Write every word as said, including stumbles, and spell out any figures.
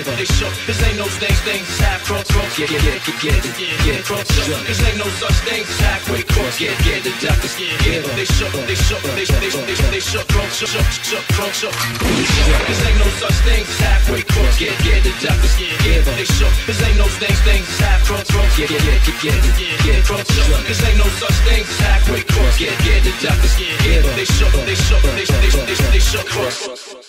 they shook. Cause ain't no things, things is half crooks, crooks. Get, get, get, get, get, get crooks. Cause ain't no such things as halfway crooks. Get, get the duckers. Get, they shook, they shook, they, they, they, they shook, crooks, shook, shook, shook, crooks, shook. Cause ain't no such things as halfway crooks. Get, get the duckers. Get, they shook. Cause ain't no things, things is half crooks, crooks. Get, get, get, get, get, get crooks. Cause ain't no such things as halfway crooks. Get, get the duckers. Get, they shook, they shook, they, they, they, they shook, crooks.